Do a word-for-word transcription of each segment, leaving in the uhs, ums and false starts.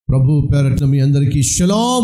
ప్రభు పేరట మీ అందరికీ షలాం.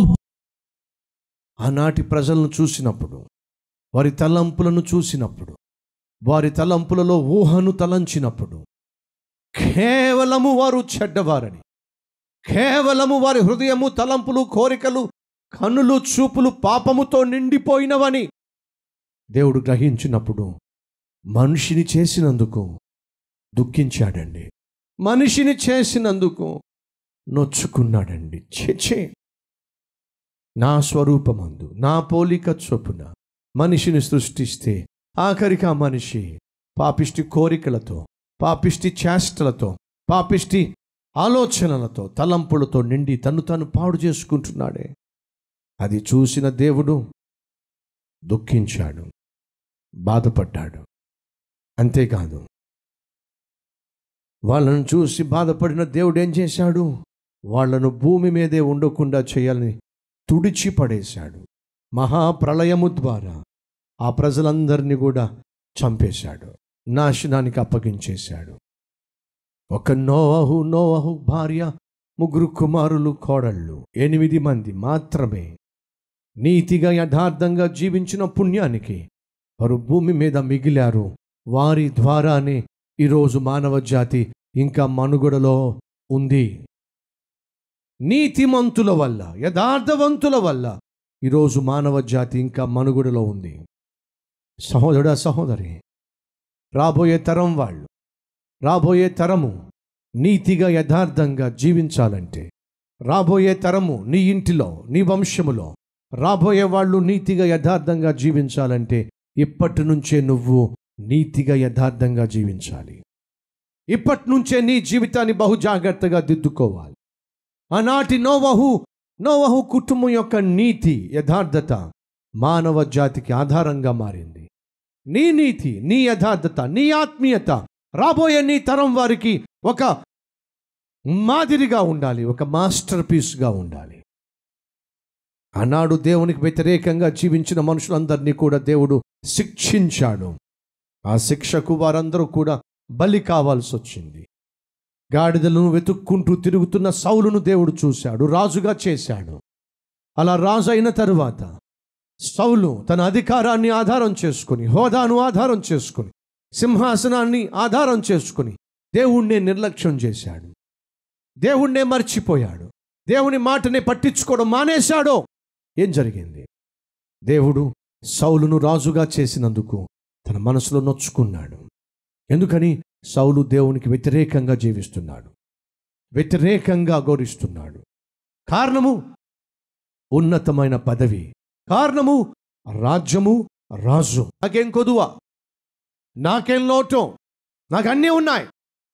ఆనాటి ప్రజలను చూసినప్పుడు, వారి తలంపులను చూసినప్పుడు, వారి తలంపులలో ఊహను తలంచినప్పుడు, కేవలము వారు చెడ్డవారని, కేవలము వారి హృదయము, తలంపులు, కోరికలు, కన్నులు, చూపులు పాపముతో నిండిపోయినవని దేవుడు గ్రహించినప్పుడు మనిషిని చేసినందుకు దుఃఖించాడండి. మనిషిని చేసినందుకు నొచ్చుకున్నాడండి. చేచే నా స్వరూపమందు నా పోలిక చొప్పున మనిషిని సృష్టిస్తే ఆఖరికి ఆ మనిషి పాపిష్టి కోరికలతో, పాపిష్టి చేష్టలతో, పాపిష్టి ఆలోచనలతో, తలంపులతో నిండి తను తాను పాడు చేసుకుంటున్నాడే. అది చూసిన దేవుడు దుఃఖించాడు, బాధపడ్డాడు. అంతేకాదు, వాళ్ళను చూసి బాధపడిన దేవుడు ఏం చేశాడు? వాళ్లను భూమి మీదే ఉండకుండా చేయాలని తుడిచి పడేశాడు. మహాప్రళయము ద్వారా ఆ ప్రజలందరినీ కూడా చంపేశాడు, నాశనానికి అప్పగించేశాడు. ఒక నోవహు నోవహు భార్య, ముగ్గురు కుమారులు, కోడళ్ళు, ఎనిమిది మంది మాత్రమే నీతిగా యథార్థంగా జీవించిన పుణ్యానికి వారు భూమి మీద మిగిలారు. వారి ద్వారానే ఈరోజు మానవ జాతి ఇంకా మనుగడలో ఉంది. నీతిమంతుల వల్ల, యథార్థవంతుల వల్ల ఈరోజు మానవ జాతి ఇంకా మనుగడలో ఉంది. సహోదరుడా, సహోదరి, రాబోయే తరం వాళ్ళు, రాబోయే తరము నీతిగా యథార్థంగా జీవించాలంటే, రాబోయే తరము నీ ఇంటిలో, నీ వంశములో రాబోయే వాళ్ళు నీతిగా యథార్థంగా జీవించాలంటే ఇప్పటి నుంచే నువ్వు నీతిగా యథార్థంగా జీవించాలి. ఇప్పటి నుంచే నీ జీవితాన్ని బహు జాగ్రత్తగా దిద్దుకోవాలి. ఆనాటి నోవహు నోవహు కుటుంబం యొక్క నీతి, యథార్థత మానవ జాతికి ఆధారంగా మారింది. నీ నీతి, నీ యథార్థత, నీ ఆత్మీయత రాబోయే నీ తరం వారికి ఒక మాదిరిగా ఉండాలి, ఒక మాస్టర్ పీస్గా ఉండాలి. ఆనాడు దేవునికి వ్యతిరేకంగా జీవించిన మనుషులందరినీ కూడా దేవుడు శిక్షించాడు. ఆ శిక్షకు వారందరూ కూడా బలి కావాల్సి వచ్చింది. గాడిదలను వెతుక్కుంటూ తిరుగుతున్న సౌలును దేవుడు చూశాడు, రాజుగా చేశాడు. అలా రాజు అయిన తరువాత సౌలు తన అధికారాన్ని ఆధారం చేసుకుని, హోదాను ఆధారం చేసుకుని, సింహాసనాన్ని ఆధారం చేసుకుని దేవుణ్ణే నిర్లక్ష్యం చేశాడు, దేవుణ్ణే మర్చిపోయాడు, దేవుని మాటనే పట్టించుకోవడం మానేశాడో. ఏం జరిగింది? దేవుడు సౌలును రాజుగా చేసినందుకు తన మనసులో నొచ్చుకున్నాడు. ఎందుకని? సౌలు దేవునికి వ్యతిరేకంగా జీవిస్తున్నాడు, వ్యతిరేకంగా గౌరవిస్తున్నాడు. కారణము ఉన్నతమైన పదవి, కారణము రాజ్యము, రాజు. నాకేం కొదువా, నాకేం లోటు, నాకు అన్నీ ఉన్నాయి,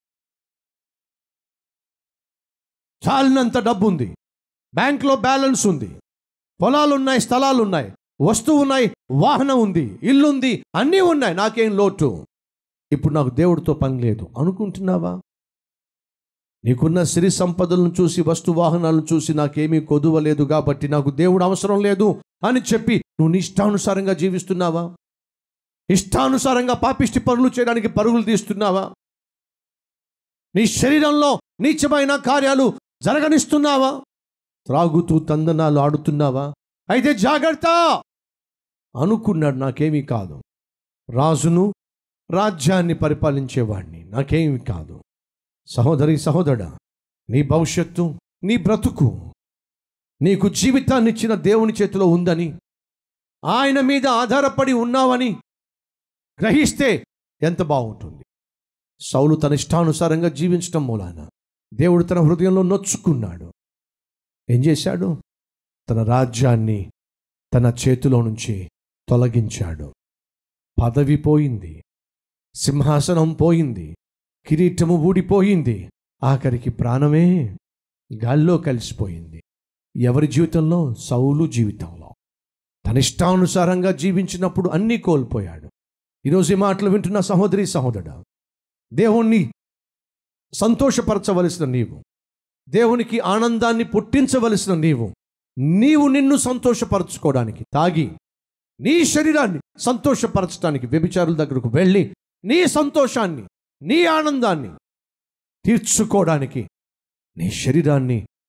చాలినంత డబ్బు ఉంది, బ్యాంక్లో బ్యాలెన్స్ ఉంది, పొలాలు ఉన్నాయి, స్థలాలు ఉన్నాయి, వస్తువు ఉన్నాయి, వాహనం ఉంది, ఇల్లుంది, అన్నీ ఉన్నాయి, నాకేం లోటు, ఇప్పుడు నాకు దేవుడితో పని లేదు అనుకుంటున్నావా? నీకున్న సిరి సంపదలను చూసి, వస్తు వాహనాలను చూసి నాకేమీ కొదువలేదు కాబట్టి నాకు దేవుడు అవసరం లేదు అని చెప్పి నువ్వు నీ ఇష్టానుసారంగా జీవిస్తున్నావా? ఇష్టానుసారంగా పాపిష్టి పనులు చేయడానికి పరుగులు తీస్తున్నావా? నీ శరీరంలో నీచమైన కార్యాలు జరగనిస్తున్నావా? త్రాగుతూ తందనాలు ఆడుతున్నావా? అయితే జాగ్రత్త. అనుకున్నాడు, నాకేమీ కాదు, రాజును, రాజ్యాన్ని పరిపాలించేవాడిని, నాకేమీ కాదు. సహోదరి, సహోదరుడా, నీ భవిష్యత్తు, నీ బ్రతుకు, నీకు జీవితాన్ని ఇచ్చిన దేవుని చేతిలో ఉందని, ఆయన మీద ఆధారపడి ఉన్నావని గ్రహిస్తే ఎంత బాగుంటుంది. సౌలు తన ఇష్టానుసారంగా జీవించడం మూలాన దేవుడు తన హృదయంలో నొచ్చుకున్నాడు. ఏం చేశాడు? తన రాజ్యాన్ని తన చేతిలో నుంచి తొలగించాడు. పదవి పోయింది, సింహాసనం పోయింది, కిరీటము ఊడిపోయింది, ఆఖరికి ప్రాణమే గాల్లో కలిసిపోయింది. ఎవరి జీవితంలో? సౌలు జీవితంలో. తన ఇష్టానుసారంగా జీవించినప్పుడు అన్నీ కోల్పోయాడు. ఈరోజు ఈ మాటలు వింటున్న సహోదరి, సహోదరుడా, దేవుణ్ణి సంతోషపరచవలసిన నీవు, దేవునికి ఆనందాన్ని పుట్టించవలసిన నీవు, నీవు నిన్ను సంతోషపరచుకోవడానికి తాగి, నీ శరీరాన్ని సంతోషపరచడానికి వ్యభిచారుల దగ్గరకు వెళ్ళి నీ సంతోషాన్ని, నీ ఆనందాన్ని తీర్చుకోవడానికి నీ శరీరాన్ని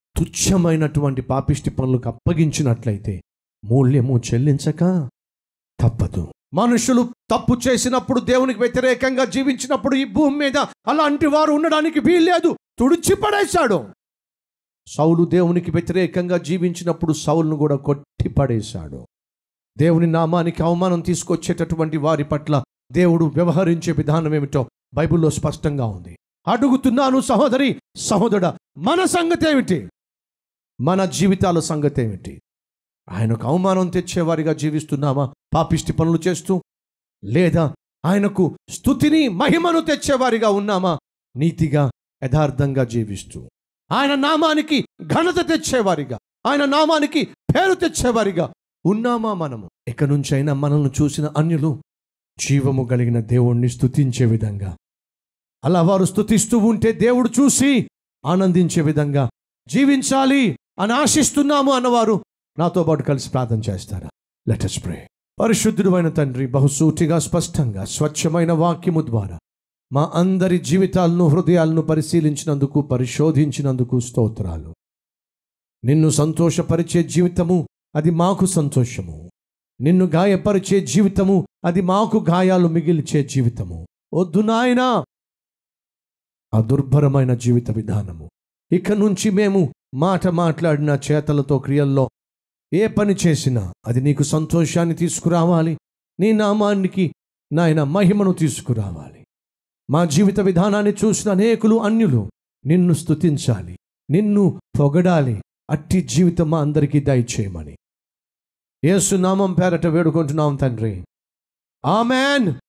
తుచ్చమైనటువంటి పాపిష్టి పనులకు అప్పగించినట్లయితే మూల్యము చెల్లించక తప్పదు. మనుషులు తప్పు చేసినప్పుడు, దేవునికి వ్యతిరేకంగా జీవించినప్పుడు ఈ భూమి మీద అలాంటి వారు ఉండడానికి వీల్లేదు, తుడిచిపడేశాడు. సౌలు దేవునికి వ్యతిరేకంగా జీవించినప్పుడు సౌలును కూడా కొట్టిపడేశాడు. దేవుని నామానికి అవమానం తీసుకొచ్చేటటువంటి వారి పట్ల దేవుడు వ్యవహరించే విధానం ఏమిటో బైబిల్లో స్పష్టంగా ఉంది. అడుగుతున్నాను సహోదరి సహోదరుడా, మన సంగతి ఏమిటి? మన జీవితాల సంగతి ఏమిటి? ఆయనకు అవమానం తెచ్చేవారిగా జీవిస్తున్నామా పాపిష్టి పనులు చేస్తూ? లేదా ఆయనకు స్తుతిని మహిమను తెచ్చేవారిగా ఉన్నామా నీతిగా యథార్థంగా జీవిస్తూ? ఆయన నామానికి ఘనత తెచ్చేవారిగా, ఆయన నామానికి పేరు తెచ్చేవారిగా ఉన్నామా మనము? ఇక నుంచైనా మనల్ని చూసిన అన్యులు జీవము కలిగిన దేవుణ్ణి స్తుతించే విధంగా, అలా వారు స్తుతిస్తూ ఉంటే దేవుడు చూసి ఆనందించే విధంగా జీవించాలి అని ఆశిస్తున్నాము అన్నవారు నాతో పాటు కలిసి ప్రార్థన చేస్తారా? Let us pray. పరిశుద్ధుడు అయిన తండ్రి, బహుసూటిగా స్పష్టంగా స్వచ్ఛమైన వాక్యము ద్వారా మా అందరి జీవితాలను హృదయాలను పరిశీలించినందుకు, పరిశోధించినందుకు స్తోత్రాలు. నిన్ను సంతోషపరిచే జీవితము అది మాకు సంతోషము, నిన్ను గాయపరిచే జీవితము అది మాకు గాయాలు మిగిల్చే జీవితము వద్దు నాయనా. ఆ దుర్భరమైన జీవిత విధానము ఇక నుంచి మేము మాట మాట్లాడిన, చేతలతో క్రియల్లో ఏ పని చేసినా అది నీకు సంతోషాన్ని తీసుకురావాలి, నీ నామానికి నాయన మహిమను తీసుకురావాలి. మా జీవిత విధానాన్ని చూసిన అనేకులు అన్యులు నిన్ను స్తుతించాలి, నిన్ను పొగడాలి. అట్టి జీవితం మా అందరికీ దయచేయమని యేసు నామం పేరట వేడుకుంటున్నాం తండ్రి. ఆమెన్.